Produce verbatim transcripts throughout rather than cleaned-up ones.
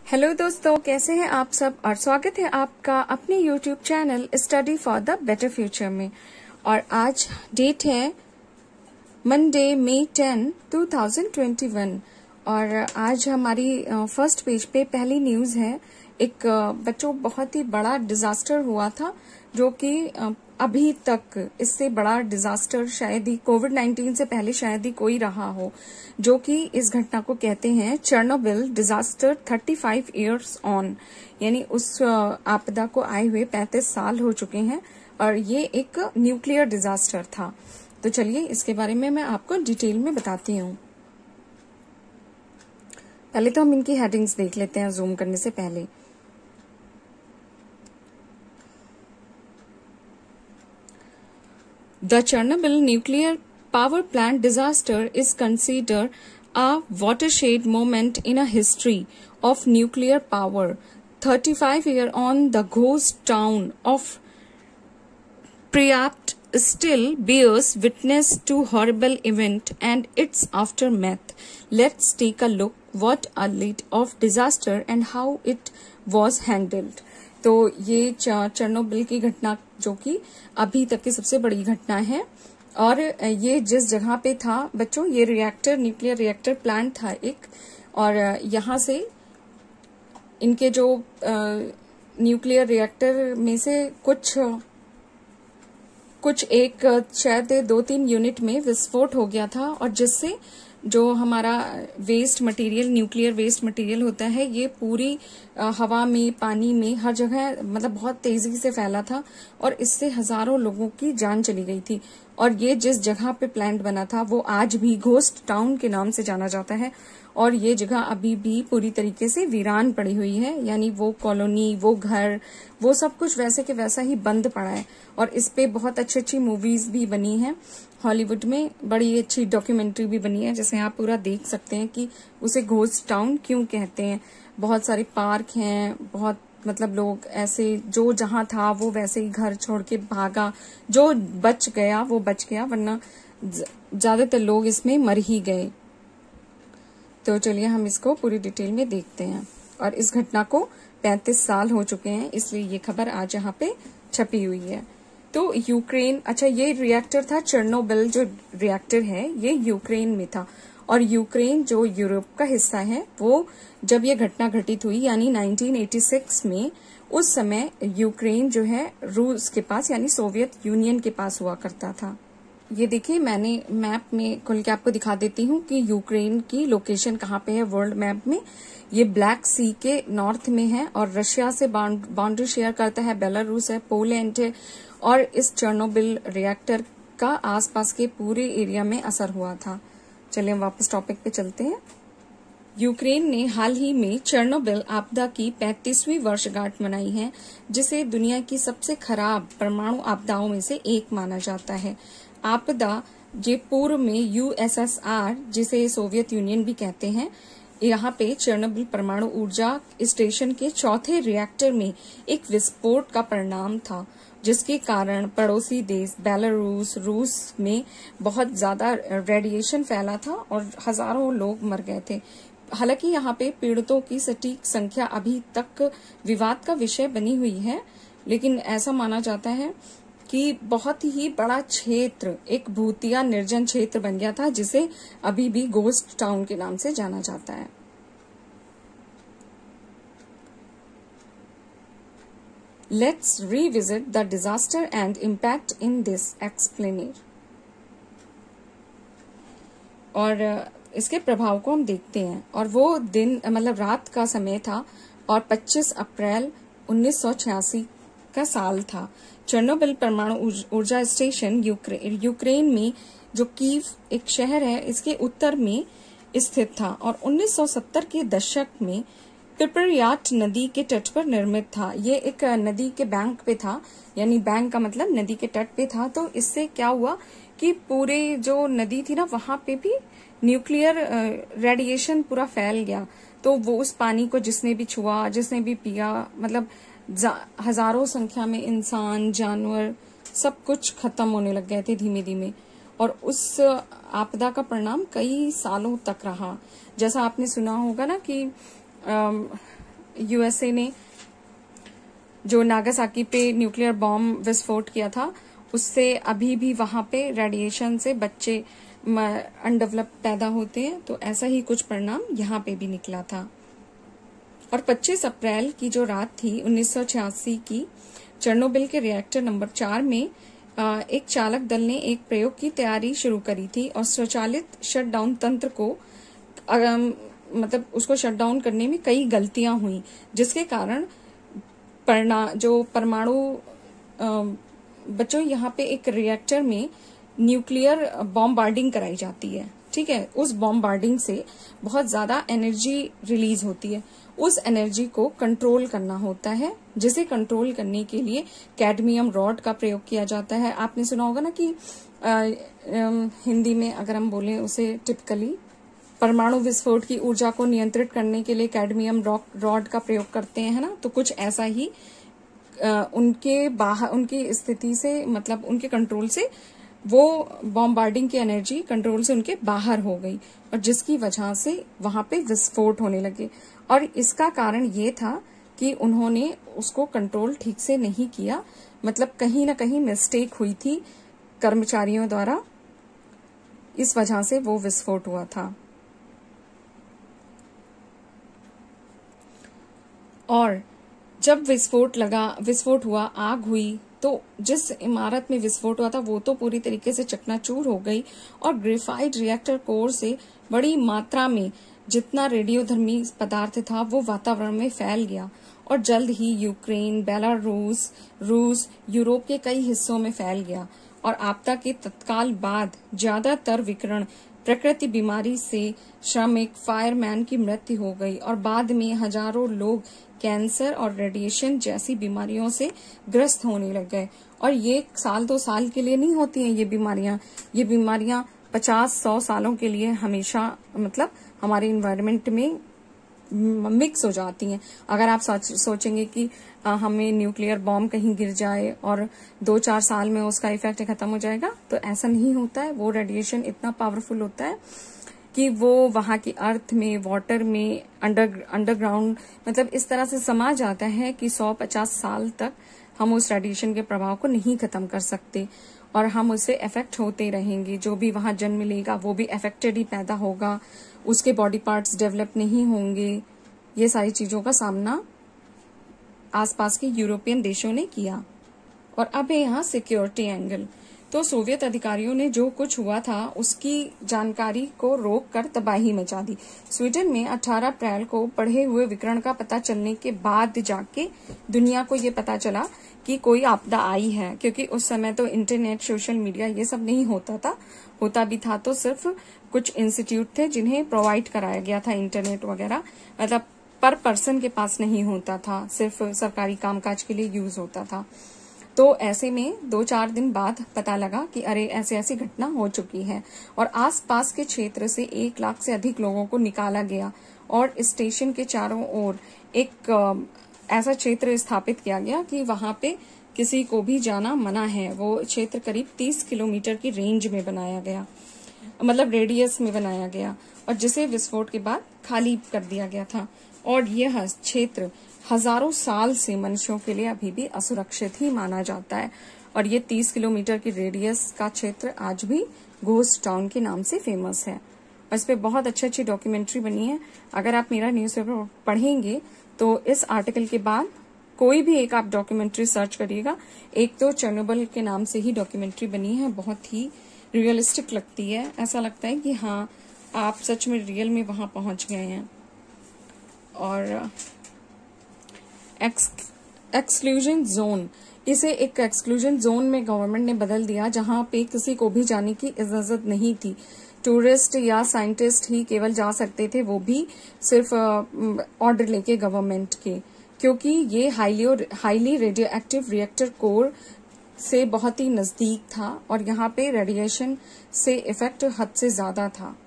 Hello दोस्तों, कैसे हैं आप सब और स्वागत है आपका अपने YouTube channel study for the better future में। और आज डेट है Monday May ten two thousand twenty one और आज हमारी फर्स्ट पेज पे पहली न्यूज है। एक बच्चों बहुत ही बड़ा डिजास्टर हुआ था जो कि अभी तक इससे बड़ा डिजास्टर शायद ही कोविड नाइन्टीन से पहले शायद ही कोई रहा हो, जो कि इस घटना को कहते हैं Chernobyl disaster thirty five years on, यानी उस आपदा को आए हुए पैंतीस साल हो चुके हैं और ये एक न्यूक्लियर डिजास्टर था। तो चलिए इसके बारे में मैं आपको डिटेल में बताती हूँ। पहले तो हम इनकी हेडिंग्स देख लेते हैं जूम करने से पहले। The Chernobyl nuclear power plant disaster is considered a watershed moment in a history of nuclear power. thirty-five years on, the ghost town of Pripyat still bears witness to horrible event and its aftermath. Let's take a look what a lead of disaster and how it was handled. तो ये Chernobyl की घटना जो कि अभी तक की सबसे बड़ी घटना है और ये जिस जगह पे था बच्चों, ये रिएक्टर न्यूक्लियर रिएक्टर प्लांट था एक, और यहाँ से इनके जो न्यूक्लियर रिएक्टर में से कुछ कुछ एक शायद दो तीन यूनिट में विस्फोट हो गया था और जिससे जो हमारा waste material nuclear waste material होता है ये पूरी हवा में पानी में हर जगह मतलब बहुत तेजी से फैला था और इससे हजारों लोगों की जान चली गई थी। और ये जिस जगह पे प्लांट बना था वो आज भी घोस्ट टाउन के नाम से जाना जाता है और ये जगह अभी भी पूरी तरीके से वीरान पड़ी हुई है, यानी वो कॉलोनी वो घर वो सब कुछ वैसे के वैसा ही बंद पड़ा है। और इस पे बहुत अच्छी अच्छी मूवीज भी बनी है हॉलीवुड में, बड़ी अच्छी डॉक्यूमेंट्री भी बनी है जिसे आप पूरा देख सकते हैं कि उसे घोस्ट टाउन क्यों कहते हैं। बहुत सारे पार्क हैं, बहुत मतलब लोग ऐसे जो जहां था वो वैसे ही घर छोड़ के भागा, जो बच गया वो बच गया, वरना ज्यादातर लोग इसमें मर ही गए। तो चलिए हम इसको पूरी डिटेल में देखते हैं। और इस घटना को पैंतीस साल हो चुके हैं, इसलिए ये खबर आज यहाँ पे छपी हुई है। तो यूक्रेन, अच्छा ये रिएक्टर था चेरनोबिल, जो रिएक्टर है ये यूक्रेन में था और यूक्रेन जो यूरोप का हिस्सा है वो जब ये घटना घटित हुई यानी नाइनटीन एटी सिक्स में, उस समय यूक्रेन जो है रूस के पास यानी सोवियत यूनियन के पास हुआ करता था। ये देखिए मैंने मैप में खोल के आपको दिखा देती हूँ कि यूक्रेन की लोकेशन कहाँ पे है वर्ल्ड मैप में। ये ब्लैक सी के नॉर्थ में है और रशिया से बाउंड्री शेयर करता है, बेलारूस है, पोलैंड है और इस चेरनोबिल रिएक्टर का आसपास के पूरे एरिया में असर हुआ था। चलिए हम वापस टॉपिक पे चलते हैं। यूक्रेन ने हाल ही में चेरनोबिल आपदा की पैंतीसवीं वर्षगांठ मनाई है, जिसे दुनिया की सबसे खराब परमाणु आपदाओं में से एक माना जाता है। आपदा ये पूर्व में यूएसएसआर, जिसे सोवियत यूनियन भी कहते हैं, यहाँ पे चेरनोबिल परमाणु ऊर्जा स्टेशन के चौथे रिएक्टर में एक विस्फोट का परिणाम था, जिसके कारण पड़ोसी देश बेलारूस रूस में बहुत ज्यादा रेडिएशन फैला था और हजारों लोग मर गए थे। हालांकि यहाँ पे पीड़ितों की सटीक संख्या अभी तक विवाद का विषय बनी हुई है, लेकिन ऐसा माना जाता है कि बहुत ही बड़ा क्षेत्र एक भूतिया निर्जन क्षेत्र बन गया था, जिसे अभी भी घोस्ट टाउन के नाम से जाना जाता है। Let's revisit the disaster and impact in this explainer. और इसके प्रभाव को हम देखते हैं। और वो दिन मतलब रात का समय था और पच्चीस अप्रैल उन्नीस सौ छियासी का साल था। चेरनोबिल परमाणु ऊर्जा स्टेशन यूक्रेन यूक्रेन में जो कीव एक शहर है इसके उत्तर में स्थित था और उन्नीस सौ सत्तर के दशक में प्रिपयात नदी के तट पर निर्मित था। ये एक नदी के बैंक पे था, यानी बैंक का मतलब नदी के तट पे था। तो इससे क्या हुआ कि पूरे जो नदी थी ना वहां पे भी न्यूक्लियर रेडिएशन पूरा फैल गया। तो वो उस पानी को जिसने भी छुआ, जिसने भी पिया, मतलब हजारों संख्या में इंसान जानवर सब कुछ खत्म होने लग गए थे धीमे धीमे। और उस आपदा का परिणाम कई सालों तक रहा। जैसा आपने सुना होगा ना कि यूएसए ने जो नागासाकी पे न्यूक्लियर बॉम्ब विस्फोट किया था, उससे अभी भी वहां पे रेडिएशन से बच्चे अनडेवलप पैदा होते हैं। तो ऐसा ही कुछ परिणाम यहाँ पे भी निकला था। और पच्चीस अप्रैल की जो रात थी उन्नीस सौ छियासी की, चेर्नोबिल के रिएक्टर नंबर चार में एक चालक दल ने एक प्रयोग की तैयारी शुरू करी थी और स्वचालित शटडाउन तंत्र को मतलब उसको शटडाउन करने में कई गलतियां हुई, जिसके कारण परिणाम जो परमाणु बच्चों यहाँ पे एक रिएक्टर में न्यूक्लियर बॉम्बार्डिंग कराई जाती है, ठीक है। उस बॉम्बार्डिंग से बहुत ज्यादा एनर्जी रिलीज होती है। उस एनर्जी को कंट्रोल करना होता है, जिसे कंट्रोल करने के लिए कैडमियम रॉड का प्रयोग किया जाता है। आपने सुना होगा ना कि आ, आ, हिंदी में अगर हम बोलें उसे टिपिकली परमाणु विस्फोट की ऊर्जा को नियंत्रित करने के लिए कैडमियम रॉड का प्रयोग करते हैं, है ना। तो कुछ ऐसा ही आ, उनके बाहर उनकी स्थिति से मतलब उनके कंट्रोल से वो बॉम्बार्डिंग की एनर्जी कंट्रोल से उनके बाहर हो गई और जिसकी वजह से वहां पे विस्फोट होने लगे। और इसका कारण ये था कि उन्होंने उसको कंट्रोल ठीक से नहीं किया, मतलब कहीं ना कहीं मिस्टेक हुई थी कर्मचारियों द्वारा, इस वजह से वो विस्फोट हुआ था। और जब विस्फोट लगा विस्फोट हुआ आग हुई, तो जिस इमारत में विस्फोट हुआ था वो तो पूरी तरीके से चकनाचूर हो गई और ग्रेफाइट रिएक्टर कोर से बड़ी मात्रा में जितना रेडियोधर्मी पदार्थ था वो वातावरण में फैल गया और जल्द ही यूक्रेन, बेलारूस, रूस, यूरोप के कई हिस्सों में फैल गया। और आपदा के तत्काल बाद ज्यादातर विकिरण प्रकृति बीमारी से श्रमिक फायरमैन की मृत्यु हो गई और बाद में हजारों लोग कैंसर और रेडिएशन जैसी बीमारियों से ग्रस्त होने लग गए। और ये साल दो साल के लिए नहीं होती हैं ये बीमारियां, ये बीमारियां पचास सौ सालों के लिए हमेशा मतलब हमारे इन्वायरमेंट में मिक्स हो जाती हैं। अगर आप सोच, सोचेंगे कि आ, हमें न्यूक्लियर बॉम्ब कहीं गिर जाए और दो चार साल में उसका इफेक्ट खत्म हो जाएगा, तो ऐसा नहीं होता है। वो रेडिएशन इतना पावरफुल होता है कि वो वहां की अर्थ में, वाटर में, अंडर अंडरग्राउंड मतलब इस तरह से समा जाता है कि सौ पचास साल तक हम उस रेडिएशन के प्रभाव को नहीं खत्म कर सकते और हम उससे अफेक्ट होते रहेंगे। जो भी वहां जन्म लेगा वो भी अफेक्टेड ही पैदा होगा, उसके बॉडी पार्ट्स डेवलप नहीं होंगे। ये सारी चीजों का सामना आसपास के यूरोपियन देशों ने किया। और अब है यहाँ सिक्योरिटी एंगल। तो सोवियत अधिकारियों ने जो कुछ हुआ था उसकी जानकारी को रोक कर तबाही मचा दी। स्वीडन में अठारह अप्रैल को बढ़े हुए विकिरण का पता चलने के बाद जाके दुनिया को ये पता चला कि कोई आपदा आई है, क्योंकि उस समय तो इंटरनेट, सोशल मीडिया ये सब नहीं होता था। होता भी था तो सिर्फ कुछ इंस्टीट्यूट थे जिन्हें प्रोवाइड कराया गया था इंटरनेट वगैरह, मतलब पर पर्सन के पास नहीं होता था, सिर्फ सरकारी कामकाज के लिए यूज होता था। तो ऐसे में दो चार दिन बाद पता लगा कि अरे ऐसी ऐसी घटना हो चुकी है और आसपास के क्षेत्र से एक लाख से अधिक लोगों को निकाला गया और स्टेशन के चारों ओर एक ऐसा क्षेत्र स्थापित किया गया कि वहां पे किसी को भी जाना मना है। वो क्षेत्र करीब तीस किलोमीटर की रेंज में बनाया गया, मतलब रेडियस में बनाया गया, और जिसे विस्फोट के बाद खाली कर दिया गया था। और यह क्षेत्र हजारों साल से मनुष्यों के लिए अभी भी असुरक्षित ही माना जाता है। और ये तीस किलोमीटर की रेडियस का क्षेत्र आज भी घोस्ट टाउन के नाम से फेमस है। और इस पे बहुत अच्छी अच्छी डॉक्यूमेंट्री बनी है। अगर आप मेरा न्यूज़पेपर पढ़ेंगे तो इस आर्टिकल के बाद कोई भी एक आप डॉक्यूमेंट्री सर्च करिएगा, एक तो चेर्नोबिल के नाम से ही डॉक्यूमेंट्री बनी है, बहुत ही रियलिस्टिक लगती है। ऐसा लगता है कि हाँ आप सच में रियल में वहां पहुंच गए हैं। और एक्सक्लूजन जोन, इसे एक एक्सक्लूजन जोन में गवर्नमेंट ने बदल दिया जहां पे किसी को भी जाने की इजाजत नहीं थी। टूरिस्ट या साइंटिस्ट ही केवल जा सकते थे, वो भी सिर्फ ऑर्डर लेके गवर्नमेंट के, क्योंकि ये highly highly radioactive reactor core से बहुत ही नजदीक था और यहाँ पे रेडिएशन से इफेक्ट हद से ज्यादा था।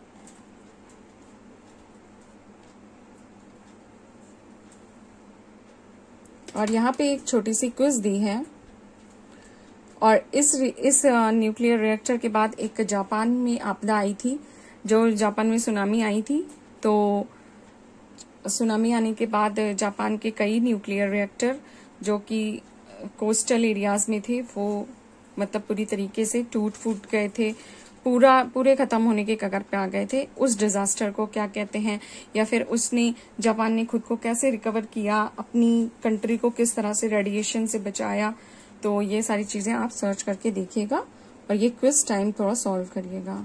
और यहाँ पे एक छोटी सी क्विज दी है। और इस इस न्यूक्लियर रिएक्टर के बाद एक जापान में आपदा आई थी, जो जापान में सुनामी आई थी। तो सुनामी आने के बाद जापान के कई न्यूक्लियर रिएक्टर जो कि कोस्टल एरियाज में थे वो मतलब पूरी तरीके से टूट फूट गए थे, पूरा पूरे खत्म होने के कगार पे आ गए थे। उस डिजास्टर को क्या कहते हैं, या फिर उसने जापान ने खुद को कैसे रिकवर किया, अपनी कंट्री को किस तरह से रेडिएशन से बचाया, तो ये सारी चीजें आप सर्च करके देखिएगा और ये क्विज टाइम थोड़ा सॉल्व करिएगा।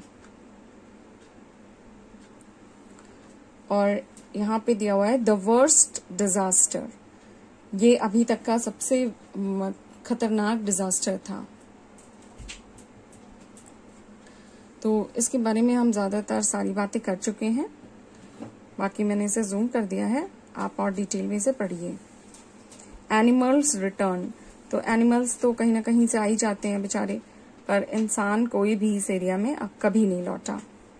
और यहाँ पे दिया हुआ है द वर्स्ट डिजास्टर, ये अभी तक का सबसे खतरनाक डिजास्टर था। तो इसके बारे में हम ज्यादातर सारी बातें कर चुके हैं, बाकी मैंने इसे जूम कर दिया है, आप और डिटेल में इसे पढ़िए। एनिमल्स रिटर्न, तो एनिमल्स तो कहीं ना कहीं से आ ही जाते हैं बेचारे, पर इंसान कोई भी इस एरिया में अब कभी नहीं लौटा।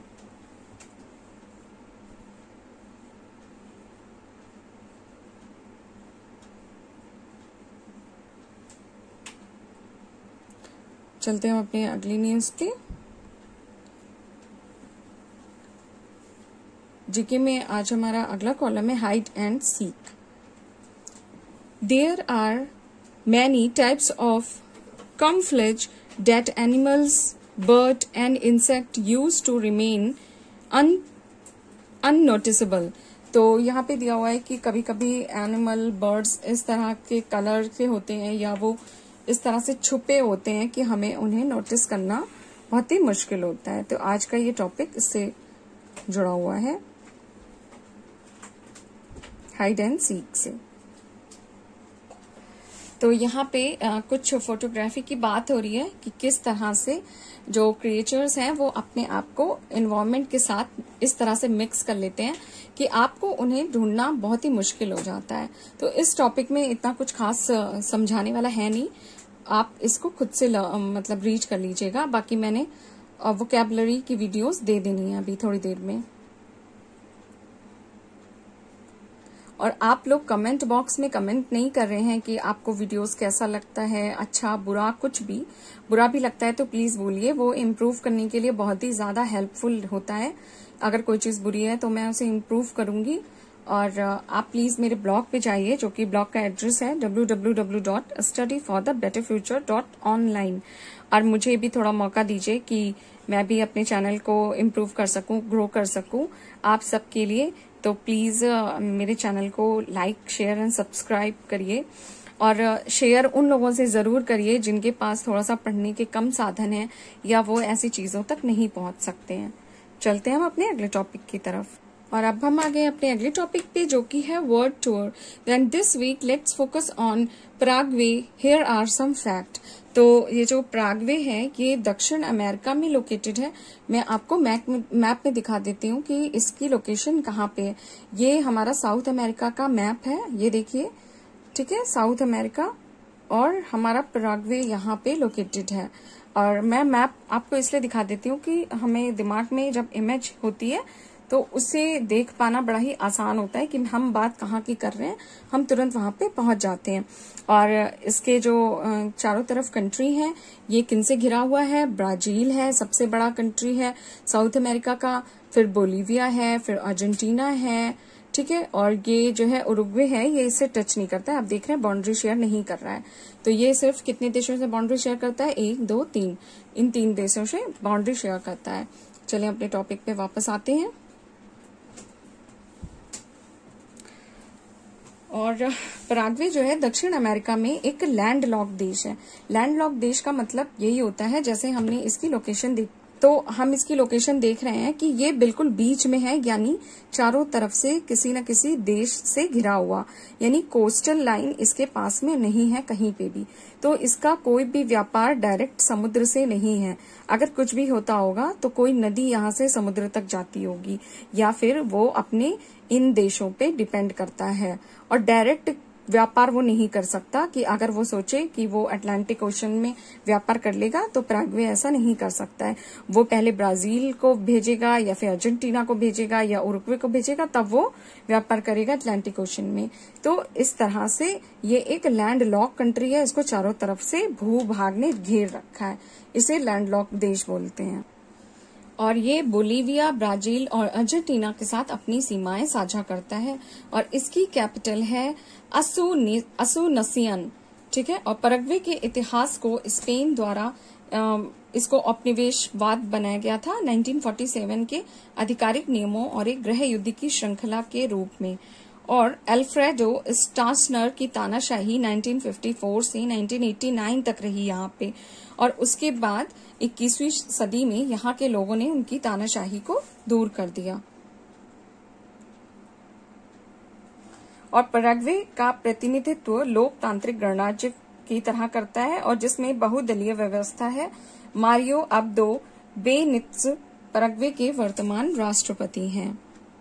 चलते हैं अपने अगली न्यूज पे। जीके में आज हमारा अगला कॉलम है hide and seek. There are many types of camouflage that animals, bird and insect use to remain un unnoticeable। तो यहाँ पे दिया हुआ है कि कभी कभी एनिमल, बर्ड्स इस तरह के कलर के होते हैं या वो इस तरह से छुपे होते हैं कि हमें उन्हें नोटिस करना बहुत ही मुश्किल होता है। तो आज का ये टॉपिक इससे जुड़ा हुआ है, हाइड एंड सीक से। तो यहाँ पे आ, कुछ फोटोग्राफी की बात हो रही है कि किस तरह से जो क्रिएचर्स हैं वो अपने आप को एनवायरनमेंट के साथ इस तरह से मिक्स कर लेते हैं कि आपको उन्हें ढूंढना बहुत ही मुश्किल हो जाता है। तो इस टॉपिक में इतना कुछ खास समझाने वाला है नहीं, आप इसको खुद से ल, मतलब रीच कर लीजिएगा। बाकी मैंने वोकैबुलरी की वीडियोस दे देनी है अभी थोड़ी देर में। और आप लोग कमेंट बॉक्स में कमेंट नहीं कर रहे हैं कि आपको वीडियोस कैसा लगता है, अच्छा बुरा, कुछ भी बुरा भी लगता है तो प्लीज बोलिए, वो इम्प्रूव करने के लिए बहुत ही ज्यादा हेल्पफुल होता है। अगर कोई चीज बुरी है तो मैं उसे इम्प्रूव करूंगी। और आप प्लीज मेरे ब्लॉग पे जाइए, जो कि ब्लॉग का एड्रेस है W W W dot study for the better future dot online. और मुझे भी थोड़ा मौका दीजिए कि मैं भी अपने चैनल को इम्प्रूव कर सकूं, ग्रो कर सकूं आप सबके लिए। तो प्लीज मेरे चैनल को लाइक, शेयर एंड सब्सक्राइब करिए और शेयर उन लोगों से जरूर करिए जिनके पास थोड़ा सा पढ़ने के कम साधन है या वो ऐसी चीजों तक नहीं पहुंच सकते हैं। चलते हैं हम अपने अगले टॉपिक की तरफ। और अब हम आ गए अपने अगले टॉपिक पे, जो कि है world tour. Then this week let's focus on Paraguay. Here are some fact. तो ये जो पराग्वे है ये दक्षिण अमेरिका में लोकेटेड है। मैं आपको मैप में, मैप में दिखा देती हूँ कि इसकी लोकेशन कहाँ पे है। ये हमारा साउथ अमेरिका का मैप है, ये देखिए, ठीक है, साउथ अमेरिका, और हमारा पराग्वे यहाँ पे लोकेटेड है। और मैं मैप आपको इसलिए दिखा देती हूँ कि हमें दिमाग में जब इमेज होती है तो उसे देख पाना बड़ा ही आसान होता है कि हम बात कहाँ की कर रहे हैं, हम तुरंत वहां पे पहुंच जाते हैं। और इसके जो चारों तरफ कंट्री है, ये किनसे घिरा हुआ है? ब्राजील है, सबसे बड़ा कंट्री है साउथ अमेरिका का, फिर बोलीविया है, फिर अर्जेंटीना है, ठीक है, और ये जो है उरुग्वे है, ये इससे टच नहीं करता है। आप देख रहे हैं बाउंड्री शेयर नहीं कर रहा है। तो ये सिर्फ कितने देशों से बाउंड्री शेयर करता है? एक, दो, तीन, इन तीन देशों से बाउंड्री शेयर करता है। चलिए अपने टॉपिक पे वापस आते हैं। और पराग्वे जो है दक्षिण अमेरिका में एक लैंड लॉक देश है। लैंड लॉक देश का मतलब यही होता है, जैसे हमने इसकी लोकेशन देख तो हम इसकी लोकेशन देख रहे हैं कि ये बिल्कुल बीच में है, यानी चारों तरफ से किसी न किसी देश से घिरा हुआ, यानी कोस्टल लाइन इसके पास में नहीं है कहीं पे भी। तो इसका कोई भी व्यापार डायरेक्ट समुद्र से नहीं है। अगर कुछ भी होता होगा तो कोई नदी यहाँ से समुद्र तक जाती होगी, या फिर वो अपने इन देशों पे डिपेंड करता है। और डायरेक्ट व्यापार वो नहीं कर सकता कि अगर वो सोचे कि वो अटलांटिक ओशन में व्यापार कर लेगा, तो पराग्वे ऐसा नहीं कर सकता है। वो पहले ब्राजील को भेजेगा या फिर अर्जेंटीना को भेजेगा या उरुग्वे को भेजेगा, तब वो व्यापार करेगा अटलांटिक ओशन में। तो इस तरह से ये एक लैंड लॉक कंट्री है, इसको चारों तरफ से भूभाग ने घेर रखा है, इसे लैंड लॉक देश बोलते हैं। और ये बोलीविया, ब्राजील और अर्जेंटीना के साथ अपनी सीमाएं साझा करता है और इसकी कैपिटल है असुनसियन। ठीक है। और पैराग्वे के इतिहास को स्पेन द्वारा इसको उपनिवेशवाद बनाया गया था नाइनटीन फोर्टी सेवन के आधिकारिक नियमों और एक गृह युद्ध की श्रृंखला के रूप में। और अल्फ्रेडो स्टासनर की तानाशाही नाइनटीन फिफ्टी फोर से नाइनटीन एटी नाइन तक रही यहाँ पे, और उसके बाद इक्कीसवीं सदी में यहाँ के लोगों ने उनकी तानाशाही को दूर कर दिया। और पैराग्वे का प्रतिनिधित्व लोकतांत्रिक गणराज्य की तरह करता है और जिसमें बहुदलीय व्यवस्था है। मारियो अब्दो बेनित्स पैराग्वे के वर्तमान राष्ट्रपति हैं।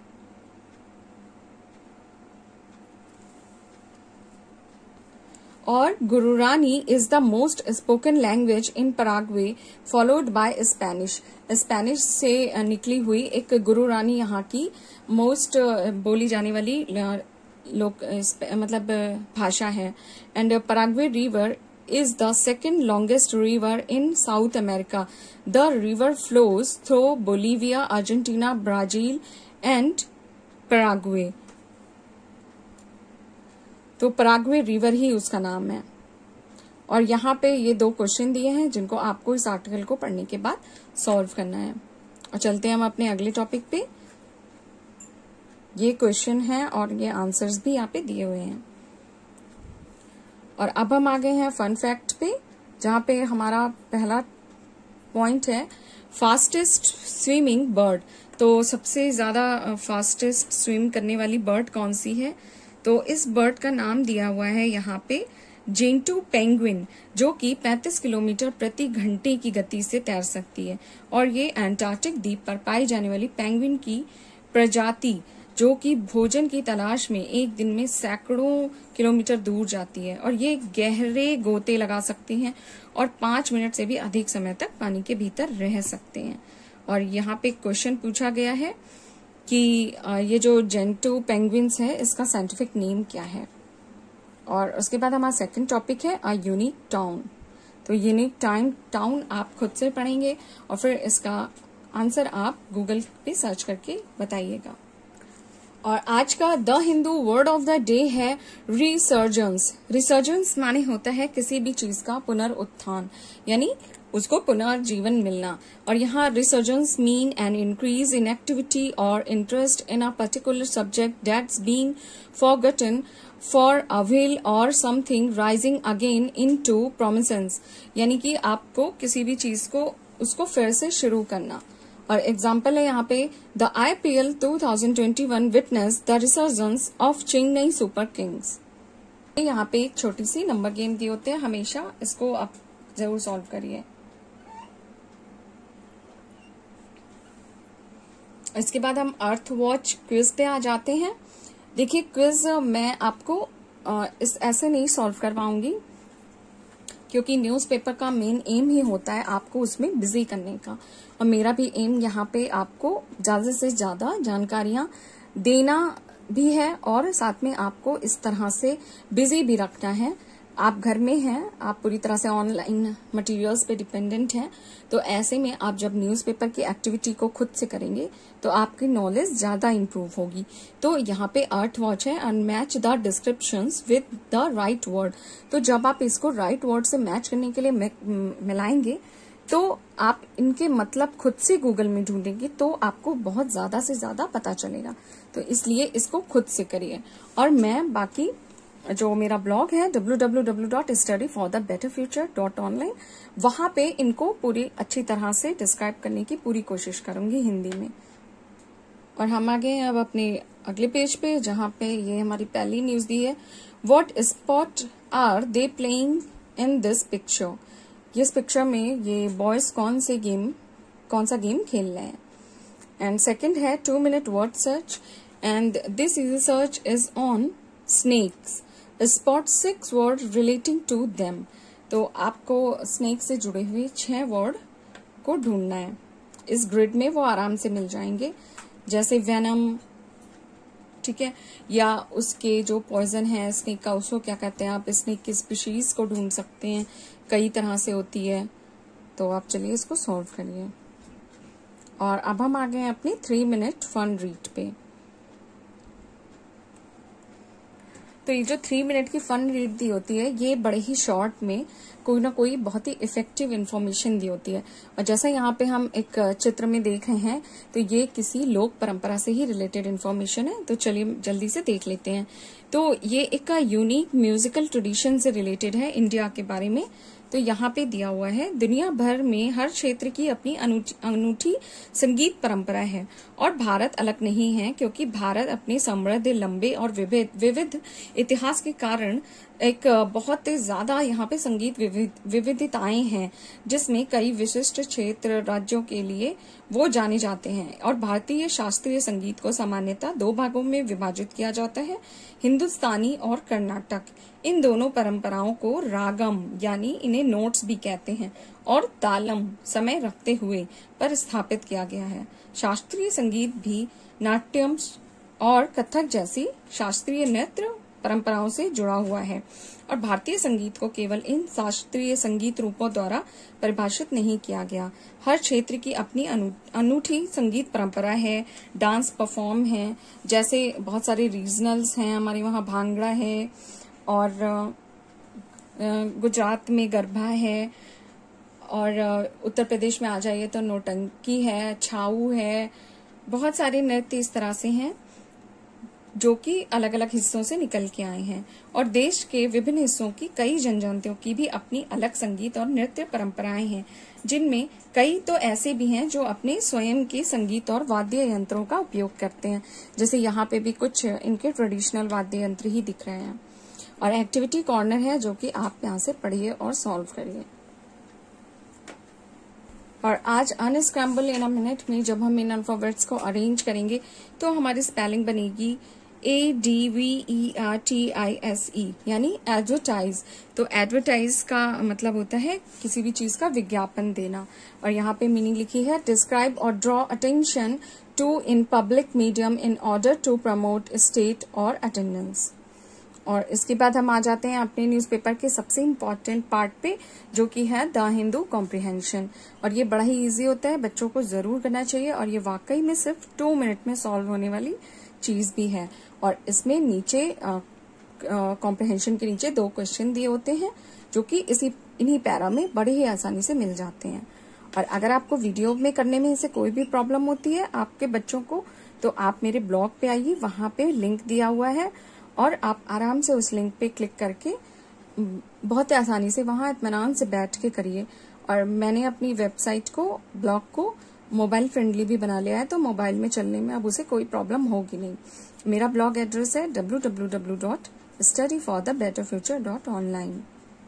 और Guarani is the most spoken language in Paraguay followed by Spanish. Spanish से निकली हुई एक गुरुरानी यहाँ की मोस्ट बोली जाने वाली लोक मतलब भाषा है। And Paraguay river is the second longest river in South America. The river flows through Bolivia, Argentina, Brazil and Paraguay. तो पैराग्वे रिवर ही उसका नाम है। और यहाँ पे ये दो क्वेश्चन दिए हैं जिनको आपको इस आर्टिकल को पढ़ने के बाद सॉल्व करना है। और चलते हैं हम अपने अगले टॉपिक पे। ये क्वेश्चन है और ये आंसर्स भी यहाँ पे दिए हुए हैं। और अब हम आ गए हैं फन फैक्ट पे, जहाँ पे हमारा पहला पॉइंट है फास्टेस्ट स्विमिंग बर्ड। तो सबसे ज्यादा फास्टेस्ट स्विम करने वाली बर्ड कौन सी है? तो इस बर्ड का नाम दिया हुआ है यहाँ पे जेंटू पेंगुइन, जो कि पैंतीस किलोमीटर प्रति घंटे की गति से तैर सकती है। और ये अंटार्कटिक द्वीप पर पाई जाने वाली पेंगुइन की प्रजाति जो कि भोजन की तलाश में एक दिन में सैकड़ों किलोमीटर दूर जाती है। और ये गहरे गोते लगा सकती हैं और पांच मिनट से भी अधिक समय तक पानी के भीतर रह सकते हैं। और यहाँ पे क्वेश्चन पूछा गया है कि ये जो जेंटू पेंगुइन्स है इसका साइंटिफिक नेम क्या है। और उसके बाद हमारा सेकंड टॉपिक है अ यूनिक टाउन। तो यूनिक टाइम टाउन आप खुद से पढ़ेंगे और फिर इसका आंसर आप गूगल पे सर्च करके बताइएगा। और आज का the Hindu word of the day है रिसर्जेंस। रिसर्जेंस माने होता है किसी भी चीज का पुनरुत्थान, यानी उसको पुनर्जीवन मिलना। और यहाँ resurgence mean an increase in activity और interest in a particular subject that's been forgotten for a while और something rising again into prominence, यानी कि आपको किसी भी चीज को उसको फिर से शुरू करना। और एग्जाम्पल है यहाँ पे the I P L two thousand twenty one witness the resurgence of Chennai Super Kings. यहाँ पे एक छोटी सी नंबर गेम दी होते हैं हमेशा, इसको आप जरूर सॉल्व करिए। इसके बाद हम अर्थ वॉच क्विज पे आ जाते हैं। देखिए क्विज मैं आपको इस ऐसे नहीं सॉल्व करवाऊंगी क्योंकि न्यूज़पेपर का मेन एम ही होता है आपको उसमें बिजी करने का, और मेरा भी एम यहाँ पे आपको ज्यादा से ज्यादा जानकारियां देना भी है और साथ में आपको इस तरह से बिजी भी रखना है। आप घर में हैं, आप पूरी तरह से ऑनलाइन मटेरियल्स पे डिपेंडेंट हैं, तो ऐसे में आप जब न्यूज़पेपर की एक्टिविटी को खुद से करेंगे तो आपकी नॉलेज ज्यादा इंप्रूव होगी। तो यहाँ पे अर्थ वॉच है and match the descriptions with the right word. तो जब आप इसको राइट वर्ड से मैच करने के लिए मिलाएंगे तो आप इनके मतलब खुद से गूगल में ढूंढेंगे तो आपको बहुत ज्यादा से ज्यादा पता चलेगा। तो इसलिए इसको खुद से करिए। और मैं बाकी जो मेरा ब्लॉग है W W W dot study for the better future dot online, वहां पे इनको पूरी अच्छी तरह से डिस्क्राइब करने की पूरी कोशिश करूंगी हिंदी में। और हम आ गए अब अपने अगले पेज पे, जहां पे ये हमारी पहली न्यूज दी है what sport are they playing in this picture. इस पिक्चर में ये बॉयज कौन से गेम कौन सा गेम खेल रहे हैं। एंड सेकंड है two minute word search and this is search is on snakes. Spot six word relating to them. तो आपको स्नेक से जुड़े हुए छह वर्ड को ढूंढना है। इस ग्रिड में वो आराम से मिल जाएंगे, जैसे वेनम, ठीक है, या उसके जो पॉइजन है स्नेक का उसको क्या कहते हैं। आप स्नेक की स्पीशीज को ढूंढ सकते हैं, कई तरह से होती है। तो आप चलिए इसको सॉल्व करिए। और अब हम आ गए हैं अपनी थ्री मिनट फन रीड पे। तो ये जो थ्री मिनट की फन रीड दी होती है, ये बड़े ही शॉर्ट में कोई ना कोई बहुत ही इफेक्टिव इन्फॉर्मेशन दी होती है। और जैसा यहाँ पे हम एक चित्र में देख रहे हैं, तो ये किसी लोक परंपरा से ही रिलेटेड इन्फॉर्मेशन है। तो चलिए जल्दी से देख लेते हैं। तो ये एक यूनिक म्यूजिकल ट्रेडिशन से रिलेटेड है, इंडिया के बारे में। तो यहाँ पे दिया हुआ है, दुनिया भर में हर क्षेत्र की अपनी अनूठी संगीत परंपरा है और भारत अलग नहीं है, क्योंकि भारत अपने समृद्ध, लंबे और विविध विविध इतिहास के कारण एक बहुत ज्यादा यहाँ पे संगीत विविधताएं हैं, जिसमें कई विशिष्ट क्षेत्र राज्यों के लिए वो जाने जाते हैं। और भारतीय शास्त्रीय संगीत को सामान्यतः दो भागों में विभाजित किया जाता है, हिंदुस्तानी और कर्नाटक। इन दोनों परंपराओं को रागम यानी इन्हें नोट्स भी कहते हैं और तालम समय रखते हुए पर स्थापित किया गया है। शास्त्रीय संगीत भी नाट्यम और कथक जैसी शास्त्रीय नृत्य परंपराओं से जुड़ा हुआ है और भारतीय संगीत को केवल इन शास्त्रीय संगीत रूपों द्वारा परिभाषित नहीं किया गया। हर क्षेत्र की अपनी अनूठी संगीत परंपरा है, डांस परफॉर्म है, जैसे बहुत सारे रीजनल्स हैं हमारे वहाँ, भांगड़ा है और गुजरात में गरबा है और उत्तर प्रदेश में आ जाइए तो नौटंकी है, छाऊ है, बहुत सारे नृत्य इस तरह से हैं जो कि अलग अलग हिस्सों से निकल के आए हैं। और देश के विभिन्न हिस्सों की कई जनजातियों की भी अपनी अलग संगीत और नृत्य परंपराएं हैं, जिनमें कई तो ऐसे भी हैं जो अपने स्वयं के संगीत और वाद्य यंत्रों का उपयोग करते हैं। जैसे यहाँ पे भी कुछ इनके ट्रेडिशनल वाद्य यंत्र ही दिख रहे हैं। और एक्टिविटी कॉर्नर है जो कि आप यहाँ से पढ़िए और सॉल्व करिए। और आज अनस्क्रैम्बल इन अ मिनट में जब हम इन अल्फाबेट्स को अरेंज करेंगे तो हमारी स्पेलिंग बनेगी A D V E R T I S E, यानी एडवर्टाइज। तो एडवर्टाइज का मतलब होता है किसी भी चीज का विज्ञापन देना। और यहाँ पे मीनिंग लिखी है, डिस्क्राइब और draw attention to in public medium in order to promote state और अटेंडेंस। और इसके बाद हम आ जाते हैं अपने न्यूज़पेपर के सबसे इम्पोर्टेंट पार्ट पे, जो कि है द हिंदू कॉम्प्रिहेंशन। और ये बड़ा ही इजी होता है, बच्चों को जरूर करना चाहिए और ये वाकई में सिर्फ टू मिनट में सॉल्व होने वाली चीज भी है। और इसमें नीचे कॉम्प्रिहेंशन के नीचे दो क्वेश्चन दिए होते हैं जो कि इसी इन्हीं पैरा में बड़े ही आसानी से मिल जाते हैं। और अगर आपको वीडियो में करने में इसे कोई भी प्रॉब्लम होती है आपके बच्चों को, तो आप मेरे ब्लॉग पे आइए, वहां पे लिंक दिया हुआ है और आप आराम से उस लिंक पे क्लिक करके बहुत आसानी से वहां इत्मीनान से बैठ के करिए। और मैंने अपनी वेबसाइट को, ब्लॉग को मोबाइल फ्रेंडली भी बना लिया है, तो मोबाइल में चलने में अब उसे कोई प्रॉब्लम होगी नहीं। मेरा ब्लॉग एड्रेस है W W W dot study for the better future dot online.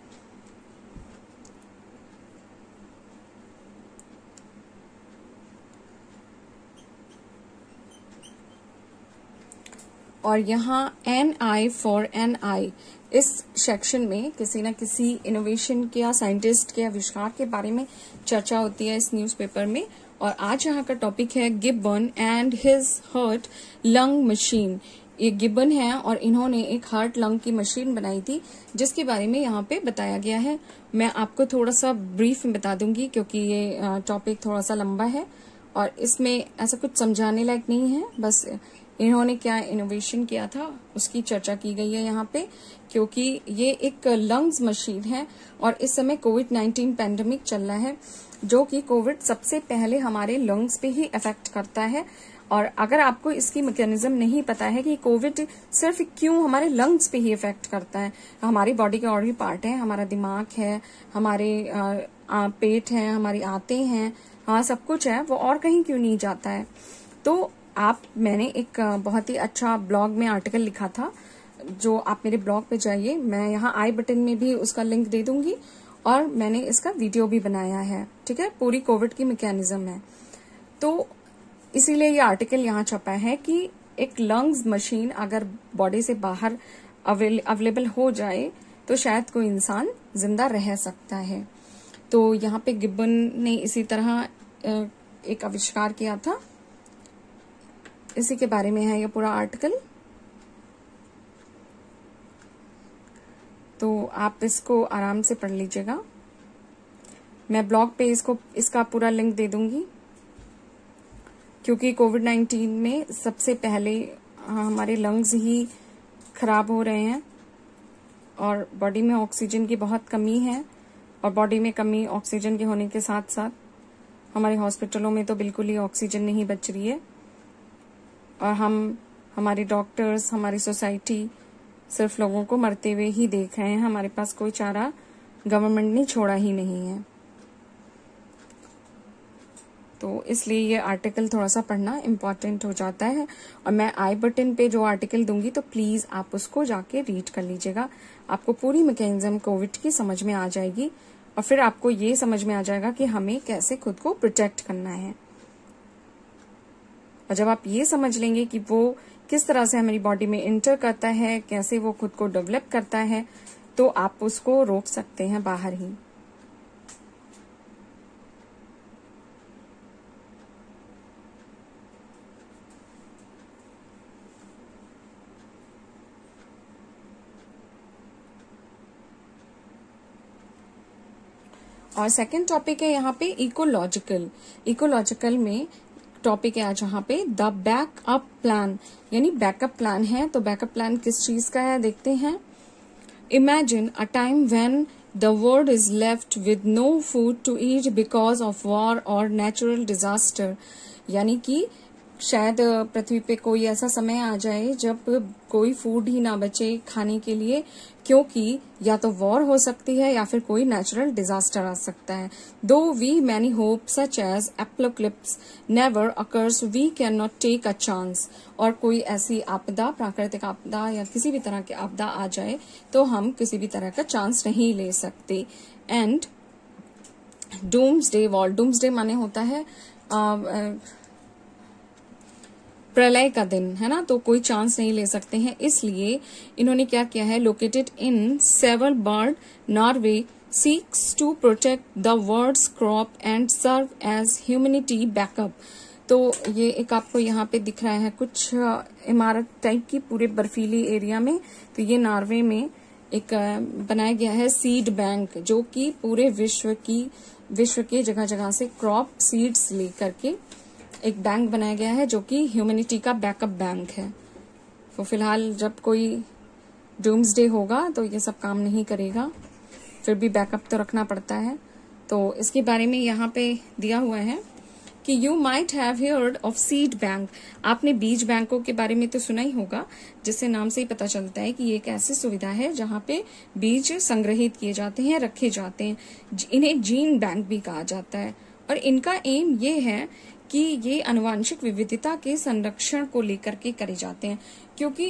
और यहाँ N I for N I, इस सेक्शन में किसी न किसी इनोवेशन के या साइंटिस्ट के आविष्कार के बारे में चर्चा होती है इस न्यूज़पेपर में। और आज यहाँ का टॉपिक है Gibbon and his heart lung machine. ये गिब्बन है और इन्होंने एक हार्ट लंग की मशीन बनाई थी, जिसके बारे में यहाँ पे बताया गया है। मैं आपको थोड़ा सा ब्रीफ में बता दूंगी क्योंकि ये टॉपिक थोड़ा सा लंबा है और इसमें ऐसा कुछ समझाने लायक नहीं है। बस इन्होंने क्या इनोवेशन किया था उसकी चर्चा की गई है यहाँ पे, क्योंकि ये एक लंग्स मशीन है और इस समय कोविड नाइन्टीन पैंडेमिक चल रहा है, जो कि कोविड सबसे पहले हमारे लंग्स पे ही इफेक्ट करता है। और अगर आपको इसकी मैकेनिज्म नहीं पता है कि कोविड सिर्फ क्यों हमारे लंग्स पे ही इफेक्ट करता है, हमारी बॉडी के और भी पार्ट है, हमारा दिमाग है, हमारे आ, आ, पेट है, हमारी आंतें हैं, हाँ सब कुछ है, वो और कहीं क्यों नहीं जाता है। तो आप, मैंने एक बहुत ही अच्छा ब्लॉग में आर्टिकल लिखा था, जो आप मेरे ब्लॉग पे जाइए, मैं यहाँ आई बटन में भी उसका लिंक दे दूंगी और मैंने इसका वीडियो भी बनाया है, ठीक है, पूरी कोविड की मैकेनिज्म है। तो इसीलिए ये आर्टिकल यहाँ छपा है कि एक लंग्स मशीन अगर बॉडी से बाहर अवेलेबल हो जाए तो शायद कोई इंसान जिंदा रह सकता है। तो यहाँ पे गिब्बन ने इसी तरह एक आविष्कार किया था, इसी के बारे में है ये पूरा आर्टिकल। तो आप इसको आराम से पढ़ लीजिएगा, मैं ब्लॉग पे इसको इसका पूरा लिंक दे दूंगी। क्योंकि कोविड नाइन्टीन में सबसे पहले हमारे लंग्स ही खराब हो रहे हैं और बॉडी में ऑक्सीजन की बहुत कमी है, और बॉडी में कमी ऑक्सीजन के होने के साथ साथ हमारे हॉस्पिटलों में तो बिल्कुल ही ऑक्सीजन नहीं बच रही है, और हम हमारे डॉक्टर्स, हमारी सोसाइटी सिर्फ लोगों को मरते हुए ही देख रहे हैं। हमारे पास कोई चारा गवर्नमेंट ने छोड़ा ही नहीं है। तो इसलिए ये आर्टिकल थोड़ा सा पढ़ना इम्पोर्टेंट हो जाता है, और मैं आई बटन पे जो आर्टिकल दूंगी तो प्लीज आप उसको जाके रीड कर लीजिएगा। आपको पूरी मैकेनिज्म कोविड की समझ में आ जाएगी, और फिर आपको ये समझ में आ जाएगा कि हमें कैसे खुद को प्रोटेक्ट करना है। और जब आप ये समझ लेंगे कि वो किस तरह से हमारी बॉडी में इंटर करता है, कैसे वो खुद को डेवलप करता है, तो आप उसको रोक सकते हैं बाहर ही। और सेकंड टॉपिक है यहाँ पे इकोलॉजिकल। इकोलॉजिकल में टॉपिक है आज यहाँ पे द बैकअप प्लान, यानी बैकअप प्लान है। तो बैकअप प्लान किस चीज का है देखते हैं। Imagine a time when the world is left with no food to eat because of war और नेचुरल डिजास्टर, यानी कि शायद पृथ्वी पे कोई ऐसा समय आ जाए जब कोई फूड ही ना बचे खाने के लिए, क्योंकि या तो वॉर हो सकती है या फिर कोई नेचुरल डिजास्टर आ सकता है। Though we many hope such as apocalypse never occurs we can not take a chance, और कोई ऐसी आपदा, प्राकृतिक आपदा या किसी भी तरह की आपदा आ जाए तो हम किसी भी तरह का चांस नहीं ले सकते। एंड डूम्सडे वॉर, डूम्सडे माने होता है आ, आ, प्रलय का दिन, है ना, तो कोई चांस नहीं ले सकते हैं। इसलिए इन्होंने क्या किया है, located in Svalbard Norway, seeks to protect the world's crop and serve as humanity backup. तो ये एक आपको यहाँ पे दिख रहा है कुछ इमारत टाइप की पूरे बर्फीली एरिया में। तो ये नॉर्वे में एक बनाया गया है सीड बैंक, जो कि पूरे विश्व की विश्व के जगह जगह से क्रॉप सीड्स लेकर के एक बैंक बनाया गया है, जो कि ह्यूमैनिटी का बैकअप बैंक है। तो फिलहाल जब कोई डूम्सडे होगा तो ये सब काम नहीं करेगा, फिर भी बैकअप तो रखना पड़ता है। तो इसके बारे में यहाँ पे दिया हुआ है कि you might have heard of seed bank. आपने बीज बैंकों के बारे में तो सुना ही होगा, जिससे नाम से ही पता चलता है कि ये एक ऐसी सुविधा है जहाँ पे बीज संग्रहित किए जाते हैं, रखे जाते हैं। इन्हें जीन बैंक भी कहा जाता है, और इनका एम ये है कि ये आनुवंशिक विविधता के संरक्षण को लेकर के करे जाते हैं। क्योंकि